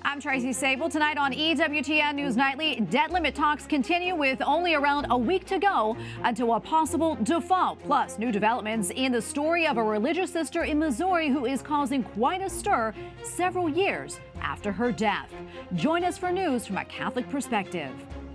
I'm Tracy Sable. Tonight on EWTN News Nightly, debt limit talks continue with only around a week to go until a possible default. Plus, new developments in the story of a religious sister in Missouri who is causing quite a stir several years after her death. Join us for news from a Catholic perspective.